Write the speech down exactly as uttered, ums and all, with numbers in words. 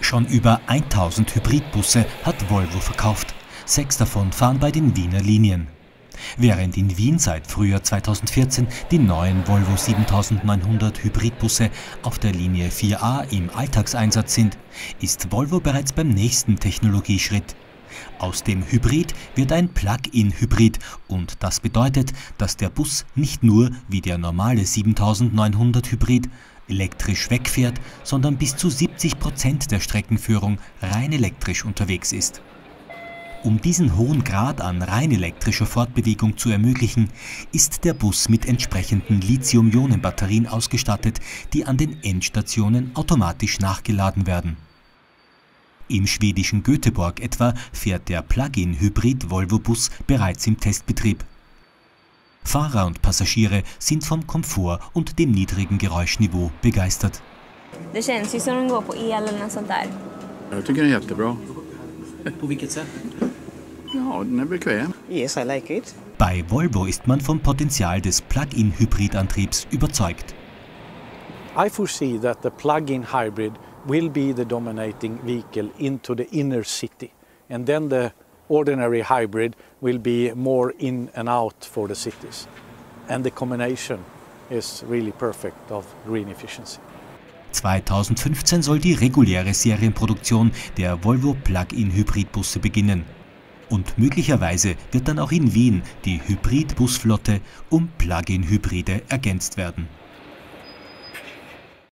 Schon über tausend Hybridbusse hat Volvo verkauft. Sechs davon fahren bei den Wiener Linien. Während in Wien seit Frühjahr zweitausendvierzehn die neuen Volvo siebentausendneunhundert Hybridbusse auf der Linie vier A im Alltagseinsatz sind, ist Volvo bereits beim nächsten Technologieschritt. Aus dem Hybrid wird ein Plug-in-Hybrid und das bedeutet, dass der Bus nicht nur wie der normale siebentausendneunhundert Hybrid elektrisch wegfährt, sondern bis zu siebzig Prozent der Streckenführung rein elektrisch unterwegs ist. Um diesen hohen Grad an rein elektrischer Fortbewegung zu ermöglichen, ist der Bus mit entsprechenden Lithium-Ionen-Batterien ausgestattet, die an den Endstationen automatisch nachgeladen werden. Im schwedischen Göteborg etwa fährt der Plug-in-Hybrid-Volvo-Bus bereits im Testbetrieb. Fahrer und Passagiere sind vom Komfort und dem niedrigen Geräuschniveau begeistert. Det känns ju som de går på el eller något sånt där. Jag tycker det är jättebra. På vilket sätt? Ja, den är bekväm. Yes, I like it. Bei Volvo ist man vom Potenzial des Plug-in-Hybridantriebs überzeugt. I foresee that the plug-in hybrid will be the dominating vehicle into the inner city, and then the ordinary hybrid will be more in and out for the cities. And the combination is really perfect of green efficiency. zweitausendfünfzehn soll die reguläre Serienproduktion der Volvo Plug-in-Hybridbusse beginnen. Und möglicherweise wird dann auch in Wien die Hybrid-Busflotte um Plug-in-Hybride ergänzt werden.